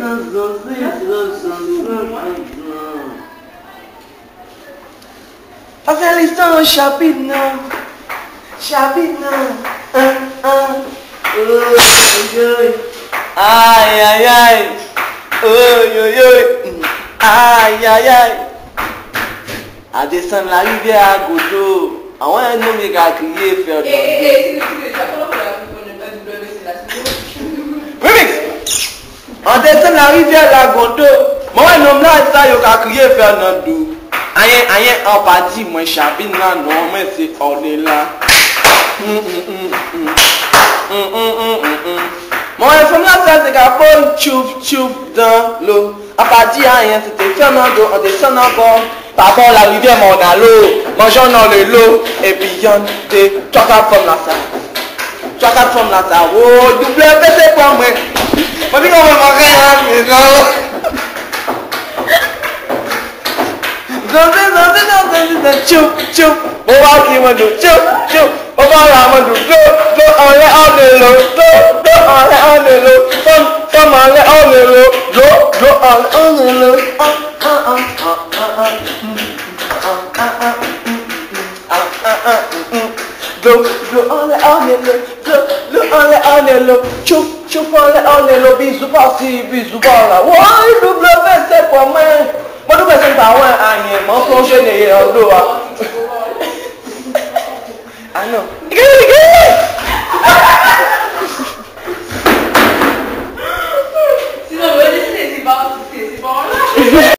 Avec l'histoire chapitre non. Aïe aïe aïe. Aïe aïe aïe. À descendre la rivière à Godo. Ah ouais, un homme qui a crié faire. On descend la rivière la Godo. Moi un homme là ça il a crié faire notre dos. Aïe en partie moi chapitre là non mais c'est Ornello. Mon information c'est qu'à bonne chouf dans l'eau. À partir rien c'était Fernando, on descend encore. Par rapport à la rivière Ornello, mangeons dans le lot et puis il y a des 3-4 femmes là ça. 3-4 femmes là ça. Oh, double c'est pour moi. Moi je vais manger là. Chouf. On va qui me dit chouf. On va la me dit go on les Ornello. Go on les Ornello. Come on les Ornello. Go on Ornello. Go on les Ornello. Chouf on les Ornello. Bisous par-ci, bisous par-là. Ouais, double c'est pour moi. Moi double c'est pas ouais, Agnès. Mon plongé n'est en dos. Ah non. Sinon, c'est pas